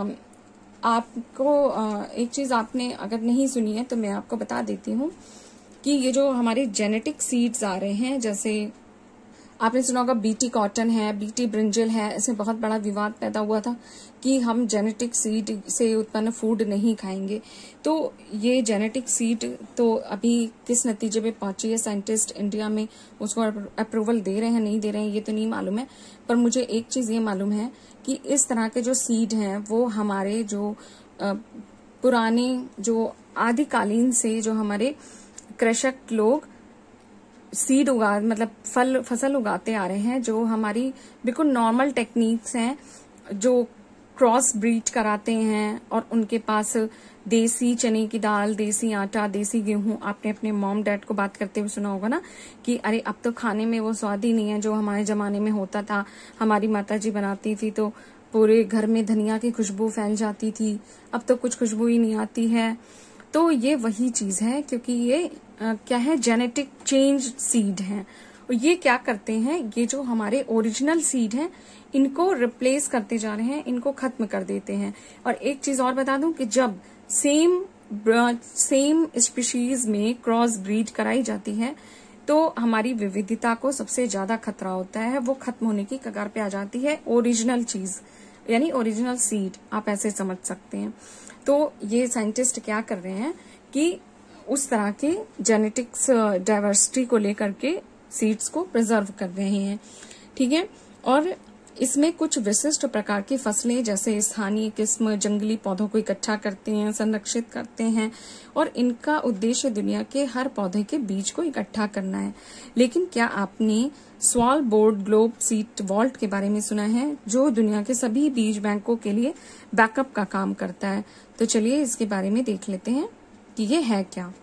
आपको एक चीज आपने अगर नहीं सुनी है तो मैं आपको बता देती हूँ कि ये जो हमारे जेनेटिक सीड्स आ रहे हैं, जैसे आपने सुना होगा बीटी कॉटन है, बीटी ब्रिंजल है, ऐसे बहुत बड़ा विवाद पैदा हुआ था कि हम जेनेटिक सीड से उत्पन्न फूड नहीं खाएंगे। तो ये जेनेटिक सीड तो अभी किस नतीजे पे पहुंची है साइंटिस्ट इंडिया में, उसको अप्रूवल दे रहे हैं नहीं दे रहे हैं ये तो नहीं मालूम है, पर मुझे एक चीज ये मालूम है कि इस तरह के जो सीड हैं वो हमारे जो पुराने जो आदिकालीन से जो हमारे कृषक लोग सीड उगा मतलब फल फसल उगाते आ रहे हैं, जो हमारी बिल्कुल नॉर्मल टेक्निक्स हैं, जो क्रॉस ब्रीड कराते हैं, और उनके पास देसी चने की दाल, देसी आटा, देसी गेहूं। आपने अपने मॉम डैड को बात करते हुए सुना होगा ना कि अरे अब तो खाने में वो स्वाद ही नहीं है जो हमारे जमाने में होता था। हमारी माताजी बनाती थी तो पूरे घर में धनिया की खुशबू फैल जाती थी, अब तो कुछ खुशबू ही नहीं आती है। तो ये वही चीज है, क्योंकि ये आ, क्या है, जेनेटिक चेंज सीड है। और ये क्या करते हैं, ये जो हमारे ओरिजिनल सीड हैं इनको रिप्लेस करते जा रहे हैं, इनको खत्म कर देते हैं। और एक चीज और बता दूं कि जब सेम सेम स्पीशीज में क्रॉस ब्रीड कराई जाती है तो हमारी विविधता को सबसे ज्यादा खतरा होता है, वो खत्म होने की कगार पे आ जाती है। ओरिजिनल चीज यानी ओरिजिनल सीड, आप ऐसे समझ सकते हैं। तो ये साइंटिस्ट क्या कर रहे हैं कि उस तरह के जेनेटिक्स डाइवर्सिटी को लेकर के सीड्स को प्रिजर्व कर रहे हैं, ठीक है। और इसमें कुछ विशिष्ट प्रकार की फसलें जैसे स्थानीय किस्म जंगली पौधों को इकट्ठा करते हैं, संरक्षित करते हैं और इनका उद्देश्य दुनिया के हर पौधे के बीज को इकट्ठा करना है। लेकिन क्या आपने स्वालबोर्ड ग्लोब सीड वॉल्ट के बारे में सुना है, जो दुनिया के सभी बीज बैंकों के लिए बैकअप का काम करता है? तो चलिए इसके बारे में देख लेते हैं कि ये है क्या।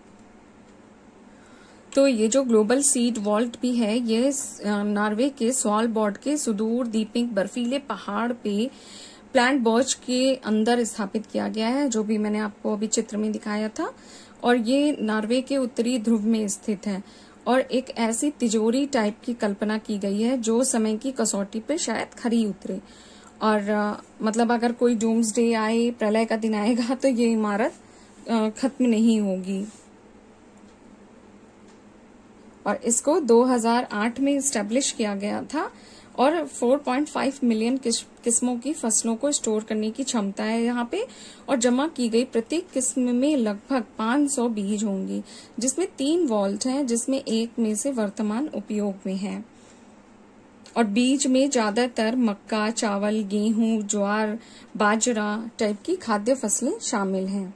तो ये जो ग्लोबल सीड वॉल्ट भी है, ये नॉर्वे के स्वालबॉर्ड के सुदूर द्वीपिक बर्फीले पहाड़ पे प्लांट बर्च के अंदर स्थापित किया गया है, जो भी मैंने आपको अभी चित्र में दिखाया था। और ये नॉर्वे के उत्तरी ध्रुव में स्थित है और एक ऐसी तिजोरी टाइप की कल्पना की गई है जो समय की कसौटी पे शायद खरी उतरे। और आ, मतलब अगर कोई डूम्सडे आए, प्रलय का दिन आएगा, तो ये इमारत खत्म नहीं होगी। और इसको दो हज़ार आठ में स्टैब्लिश किया गया था और चार पॉइंट पाँच मिलियन किस्मों की फसलों को स्टोर करने की क्षमता है यहाँ पे। और जमा की गई प्रत्येक किस्म में लगभग पाँच सौ बीज होंगी, जिसमें तीन वॉल्ट हैं, जिसमें एक में से वर्तमान उपयोग में है। और बीज में ज्यादातर मक्का, चावल, गेहूं, ज्वार, बाजरा टाइप की खाद्य फसलें शामिल हैं।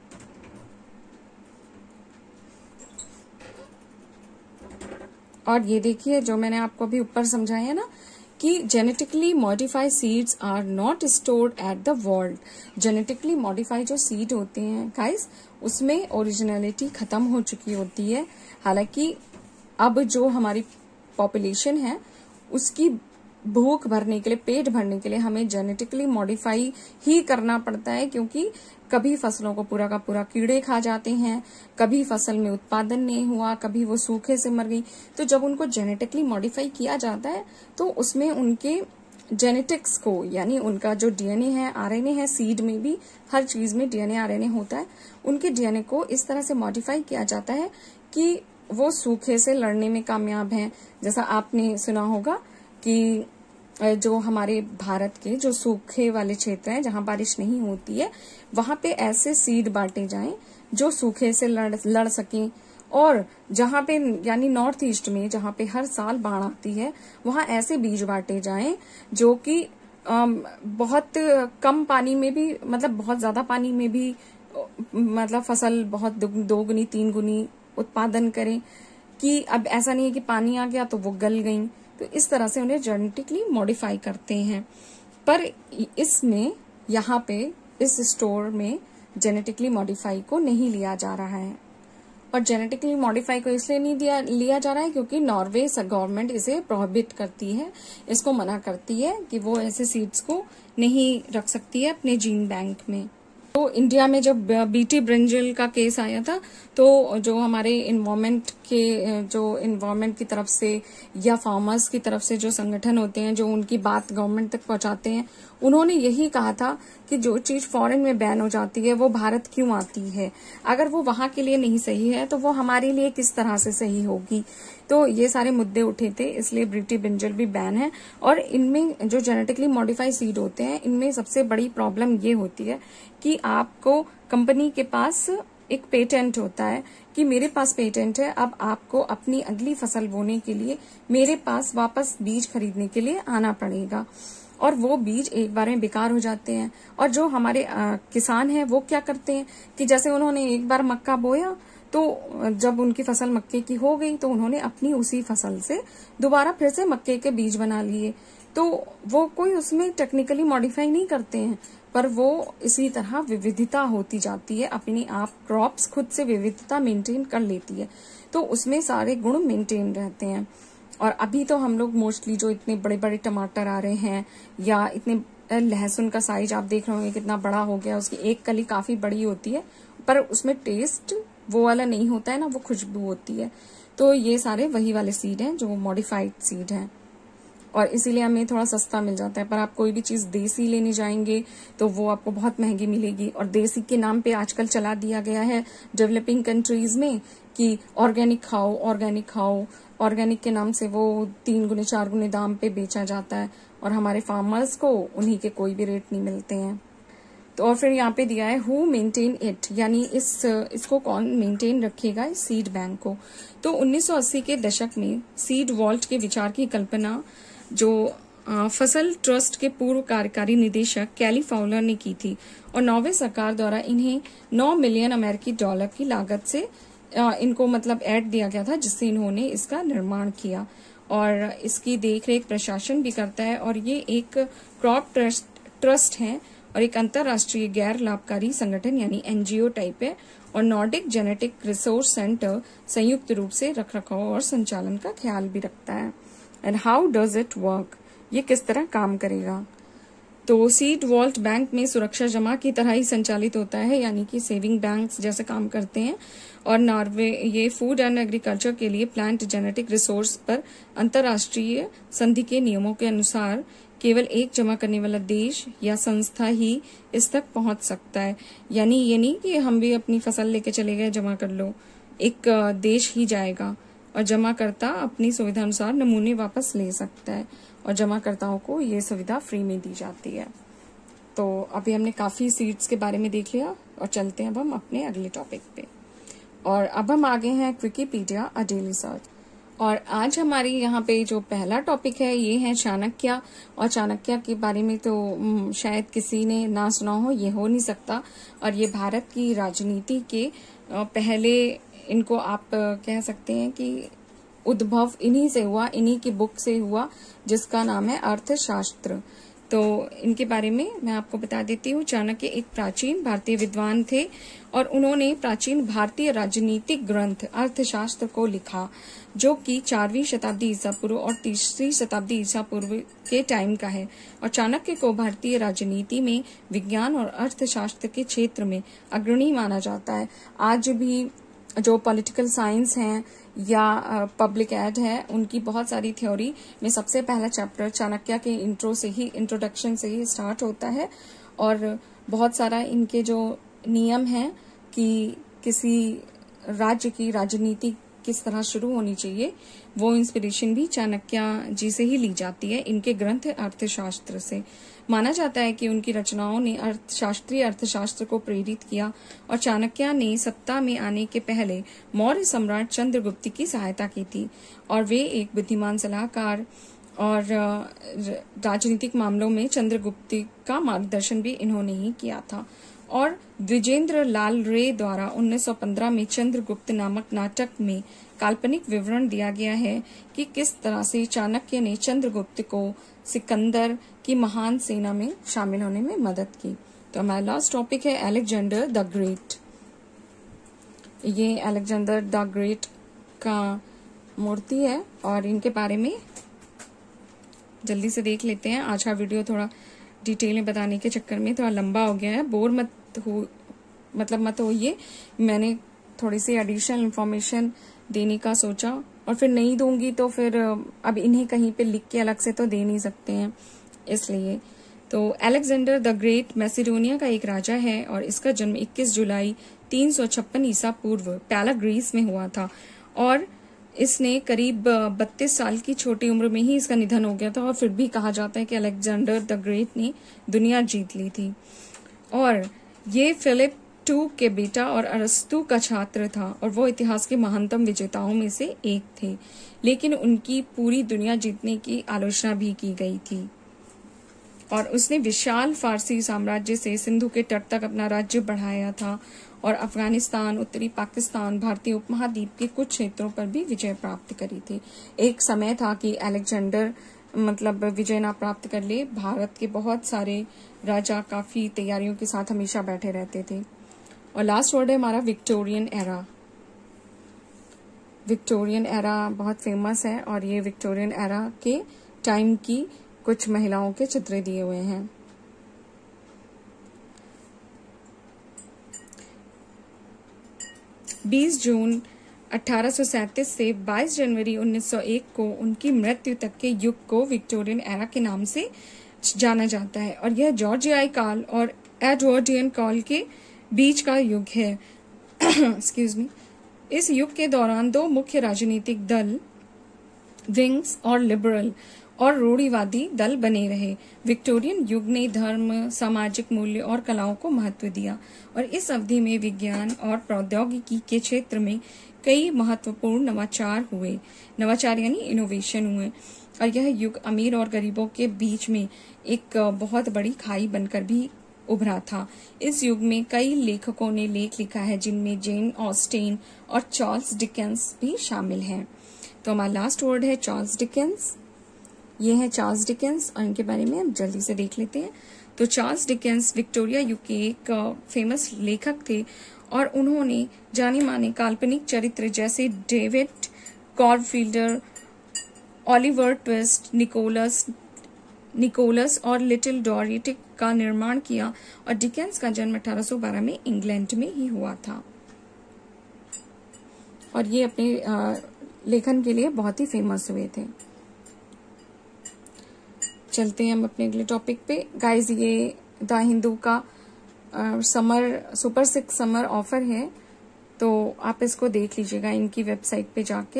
और ये देखिए, जो मैंने आपको अभी ऊपर समझाया ना कि genetically modified seeds are not stored at the vault. Genetically modified जो सीड होते हैं गाइस, उसमें ओरिजिनलिटी खत्म हो चुकी होती है। हालांकि अब जो हमारी पॉपुलेशन है उसकी भूख भरने के लिए, पेट भरने के लिए हमें जेनेटिकली मॉडिफाई ही करना पड़ता है, क्योंकि कभी फसलों को पूरा का पूरा कीड़े खा जाते हैं, कभी फसल में उत्पादन नहीं हुआ, कभी वो सूखे से मर गई। तो जब उनको जेनेटिकली मॉडिफाई किया जाता है तो उसमें उनके जेनेटिक्स को, यानी उनका जो डीएनए है, आरएनए है, सीड में भी हर चीज में डीएनए आरएनए होता है, उनके डीएनए को इस तरह से मॉडिफाई किया जाता है कि वो सूखे से लड़ने में कामयाब हैं। जैसा आपने सुना होगा कि जो हमारे भारत के जो सूखे वाले क्षेत्र हैं, जहां बारिश नहीं होती है, वहां पे ऐसे सीड बांटे जाएं जो सूखे से लड़ लड़ सकें। और जहां पे, यानी नॉर्थ ईस्ट में जहां पे हर साल बाढ़ आती है, वहां ऐसे बीज बांटे जाएं जो कि बहुत कम पानी में भी, मतलब बहुत ज्यादा पानी में भी, मतलब फसल बहुत दो गुनी तीन गुनी उत्पादन करें। कि अब ऐसा नहीं है कि पानी आ गया तो वो गल गई, तो इस तरह से उन्हें जेनेटिकली मॉडिफाई करते हैं। पर इसमें यहाँ पे इस स्टोर में जेनेटिकली मॉडिफाई को नहीं लिया जा रहा है। और जेनेटिकली मॉडिफाई को इसलिए नहीं दिया लिया जा रहा है क्योंकि नॉर्वे गवर्नमेंट इसे प्रोहिबिट करती है, इसको मना करती है कि वो ऐसे सीड्स को नहीं रख सकती है अपने जीन बैंक में। तो इंडिया में जब बीटी ब्रिंजल का केस आया था, तो जो हमारे इन्वायरमेंट के, जो इन्वायरमेंट की तरफ से या फार्मर्स की तरफ से जो संगठन होते हैं, जो उनकी बात गवर्नमेंट तक पहुंचाते हैं, उन्होंने यही कहा था कि जो चीज फॉरेन में बैन हो जाती है वो भारत क्यों आती है? अगर वो वहां के लिए नहीं सही है तो वो हमारे लिए किस तरह से सही होगी? तो ये सारे मुद्दे उठे थे, इसलिए बीटी ब्रिंजल भी बैन है। और इनमें जो जेनेटिकली मॉडिफाइड सीड होते हैं, इनमें सबसे बड़ी प्रॉब्लम ये होती है कि आपको कंपनी के पास एक पेटेंट होता है कि मेरे पास पेटेंट है, अब आपको अपनी अगली फसल बोने के लिए मेरे पास वापस बीज खरीदने के लिए आना पड़ेगा। और वो बीज एक बार में बेकार हो जाते हैं। और जो हमारे आ, किसान हैं वो क्या करते हैं कि जैसे उन्होंने एक बार मक्का बोया, तो जब उनकी फसल मक्के की हो गई तो उन्होंने अपनी उसी फसल से दोबारा फिर से मक्के के बीज बना लिए। तो वो कोई उसमें टेक्निकली मॉडिफाई नहीं करते हैं, पर वो इसी तरह विविधता होती जाती है, अपनी आप क्रॉप्स खुद से विविधता मेंटेन कर लेती है, तो उसमें सारे गुण मेंटेन रहते हैं। और अभी तो हम लोग मोस्टली जो इतने बड़े बड़े टमाटर आ रहे हैं, या इतने लहसुन का साइज आप देख रहे होंगे कितना बड़ा हो गया, उसकी एक कली काफी बड़ी होती है, पर उसमें टेस्ट वो वाला नहीं होता है ना, वो खुशबू होती है। तो ये सारे वही वाले सीड हैं जो मॉडिफाइड सीड हैं, और इसीलिए हमें थोड़ा सस्ता मिल जाता है। पर आप कोई भी चीज देसी लेने जाएंगे तो वो आपको बहुत महंगी मिलेगी। और देसी के नाम पे आजकल चला दिया गया है डेवलपिंग कंट्रीज में कि ऑर्गेनिक खाओ, ऑर्गेनिक खाओ, ऑर्गेनिक के नाम से वो तीन गुने चार गुने दाम पे बेचा जाता है, और हमारे फार्मर्स को उन्हीं के कोई भी रेट नहीं मिलते हैं। तो और फिर यहाँ पे दिया है हु मेंटेन इट, यानी इस इसको कौन मेंटेन रखेगा, इस सीड बैंक को। तो उन्नीस सौ अस्सी के दशक में सीड वॉल्ट के विचार की कल्पना जो फसल ट्रस्ट के पूर्व कार्यकारी निदेशक कैली फाउलर ने की थी और नॉर्वे सरकार द्वारा इन्हें नौ मिलियन अमेरिकी डॉलर की लागत से इनको मतलब ऐड दिया गया था, जिससे इन्होंने इसका निर्माण किया और इसकी देखरेख प्रशासन भी करता है। और ये एक क्रॉप ट्रस्ट ट्रस्ट है और एक अंतर्राष्ट्रीय गैर लाभकारी संगठन यानी एनजीओ टाइप है और नॉर्डिक जेनेटिक रिसोर्स सेंटर संयुक्त रूप से रखरखाव और संचालन का ख्याल भी रखता है। And how does it work, ये किस तरह काम करेगा? तो सीड वॉल्ट बैंक में सुरक्षा जमा की तरह ही संचालित होता है, यानी कि सेविंग बैंक्स जैसे काम करते हैं। और नॉर्वे ये फूड एंड एग्रीकल्चर के लिए प्लांट जेनेटिक रिसोर्स पर अंतर्राष्ट्रीय संधि के नियमों के अनुसार केवल एक जमा करने वाला देश या संस्था ही इस तक पहुंच सकता है। यानी ये नहीं कि हम भी अपनी फसल लेके चले गए जमा कर लो, एक देश ही जाएगा और जमाकर्ता अपनी सुविधा अनुसार नमूने वापस ले सकता है और जमाकर्ताओं को ये सुविधा फ्री में दी जाती है। तो अभी हमने काफी सीड्स के बारे में देख लिया और चलते हैं अब हम अपने अगले टॉपिक पे। और अब हम आगे हैं विकिपीडिया अ डेली सर्च। और आज हमारी यहाँ पे जो पहला टॉपिक है ये है चाणक्य। और चाणक्य के बारे में तो शायद किसी ने ना सुना हो, ये हो नहीं सकता। और ये भारत की राजनीति के पहले, इनको आप कह सकते हैं कि उद्भव इन्हीं से हुआ, इन्हीं की बुक से हुआ जिसका नाम है अर्थशास्त्र। तो इनके बारे में मैं आपको बता देती हूँ। चाणक्य एक प्राचीन भारतीय विद्वान थे और उन्होंने प्राचीन भारतीय राजनीतिक ग्रंथ अर्थशास्त्र को लिखा, जो कि चारवीं शताब्दी ईसा पूर्व और तीसरी शताब्दी ईसा पूर्व के टाइम का है। और चाणक्य को भारतीय राजनीति में विज्ञान और अर्थशास्त्र के क्षेत्र में अग्रणी माना जाता है। आज भी जो पॉलिटिकल साइंस हैं या पब्लिक एड है, उनकी बहुत सारी थ्योरी में सबसे पहला चैप्टर चाणक्य के इंट्रो से ही, इंट्रोडक्शन से ही स्टार्ट होता है। और बहुत सारा इनके जो नियम हैं कि किसी राज्य की राजनीति किस तरह शुरू होनी चाहिए, वो इंस्पिरेशन भी चाणक्य जी से ही ली जाती है, इनके ग्रंथ अर्थशास्त्र से। माना जाता है कि उनकी रचनाओं ने अर्थशास्त्रीय अर्थशास्त्र को प्रेरित किया और चाणक्य ने सत्ता में आने के पहले मौर्य सम्राट चंद्रगुप्त की सहायता की थी और वे एक बुद्धिमान सलाहकार और राजनीतिक मामलों में चंद्रगुप्त का मार्गदर्शन भी इन्होंने ही किया था। और द्विजेंद्र लाल रे द्वारा उन्नीस सौ पंद्रह में चंद्रगुप्त नामक नाटक में काल्पनिक विवरण दिया गया है कि किस तरह से चाणक्य ने चंद्रगुप्त को सिकंदर की महान सेना में शामिल होने में मदद की। तो हमारा लास्ट टॉपिक है अलेक्जेंडर द ग्रेट। ये अलेक्जेंडर द ग्रेट का मूर्ति है और इनके बारे में जल्दी से देख लेते हैं। आज का वीडियो थोड़ा डिटेल में बताने के चक्कर में थोड़ा लंबा हो गया है, बोर मत हो मतलब मत होइए। मैंने थोड़ी सी एडिशनल इंफॉर्मेशन देने का सोचा और फिर नहीं दूंगी तो फिर अब इन्हें कहीं पे लिख के अलग से तो दे नहीं सकते हैं, इसलिए। तो अलेक्जेंडर द ग्रेट मैसिडोनिया का एक राजा है और इसका जन्म इक्कीस जुलाई तीन सौ छप्पन ईसा पूर्व पैला ग्रीस में हुआ था और इसने करीब बत्तीस साल की छोटी उम्र में ही इसका निधन हो गया था। और फिर भी कहा जाता है कि अलेक्जेंडर द ग्रेट ने दुनिया जीत ली थी। और ये फिलिप टू के बेटा और अरस्तु का छात्र था और वो इतिहास के महानतम विजेताओं में से एक थे, लेकिन उनकी पूरी दुनिया जीतने की आलोचना भी की गई थी। और उसने विशाल फारसी साम्राज्य से सिंधु के तट तक अपना राज्य बढ़ाया था और अफगानिस्तान, उत्तरी पाकिस्तान, भारतीय उपमहाद्वीप के कुछ क्षेत्रों पर भी विजय प्राप्त करी थी। एक समय था कि अलेक्जेंडर मतलब विजय ना प्राप्त कर ले, भारत के बहुत सारे राजा काफी तैयारियों के साथ हमेशा बैठे रहते थे। और लास्ट वर्ड है हमारा विक्टोरियन एरा। विक्टोरियन एरा बहुत फेमस है और ये विक्टोरियन एरा के टाइम की कुछ महिलाओं के चित्र दिए हुए हैं। बीस जून अठारह सौ सैंतीस से बाईस जनवरी उन्नीस सौ एक को उनकी मृत्यु तक के युग को विक्टोरियन एरा के नाम से जाना जाता है और यह जॉर्जियाई काल और एडवर्डियन काल के बीच का युग है। Excuse me. इस युग के दौरान दो मुख्य राजनीतिक दल, विंग्स और लिबरल और रूढ़िवादी दल बने रहे। विक्टोरियन युग ने धर्म, सामाजिक मूल्य और कलाओं को महत्व दिया और इस अवधि में विज्ञान और प्रौद्योगिकी के क्षेत्र में कई महत्वपूर्ण नवाचार हुए। नवाचार यानी इनोवेशन हुए और यह युग अमीर और गरीबों के बीच में एक बहुत बड़ी खाई बनकर भी उभरा था। इस युग में कई लेखकों ने लेख लिखा है, जिनमें जेन ऑस्टेन और चार्ल्स डिकेंस भी शामिल हैं। तो हमारा लास्ट वर्ड है चार्ल्स डिकेंस। ये है चार्ल्स डिकेंस और इनके बारे में हम जल्दी से देख लेते हैं। तो चार्ल्स डिकेंस विक्टोरिया युग के एक फेमस लेखक थे और उन्होंने जाने माने काल्पनिक चरित्र जैसे David Copperfield, Oliver Twist, Nicholas Nicholas और लिटिल डोरिट का निर्माण किया और डिकेंस का जन्म अठारह सौ बारह में इंग्लैंड में ही हुआ था और ये अपने लेखन के लिए बहुत ही फेमस हुए थे। चलते हैं हम अपने अगले टॉपिक पे। गाइस, ये द हिंदू का आ, summer super six summer offer है, तो आप इसको देख लीजिएगा इनकी वेबसाइट पे जाके।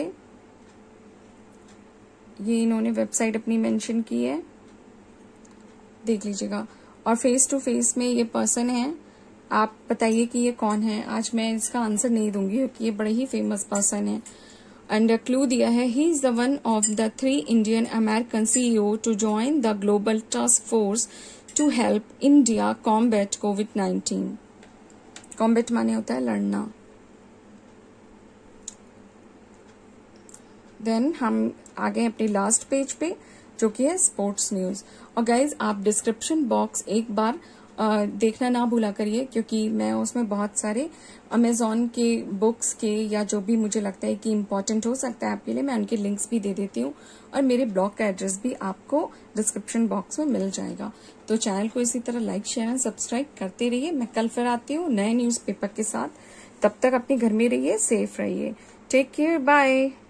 ये इन्होंने वेबसाइट अपनी मेंशन की है, देख लीजिएगा। और फेस टू फेस में ये पर्सन है, आप बताइए कि ये कौन है। आज मैं इसका आंसर नहीं दूंगी क्योंकि ये बड़े ही फेमस पर्सन है। एंड क्लू दिया है, he is the one of the three Indian American CEO to join the global task force to help India combat COVID nineteen. Combat माने होता है लड़ना। देन हम आ गए अपने लास्ट पेज पे, जो कि है स्पोर्ट्स न्यूज। और गाइज, आप डिस्क्रिप्शन बॉक्स एक बार आ, देखना ना भूला करिए, क्योंकि मैं उसमें बहुत सारे अमेजोन के बुक्स के या जो भी मुझे लगता है कि इम्पोर्टेंट हो सकता है आपके लिए, मैं उनके लिंक्स भी दे देती हूँ और मेरे ब्लॉग का एड्रेस भी आपको डिस्क्रिप्शन बॉक्स में मिल जाएगा। तो चैनल को इसी तरह लाइक शेयर एंड सब्सक्राइब करते रहिए। मैं कल फिर आती हूँ नए न्यूज़पेपर के साथ। तब तक अपने घर में रहिए, सेफ रहिए। Take care, bye.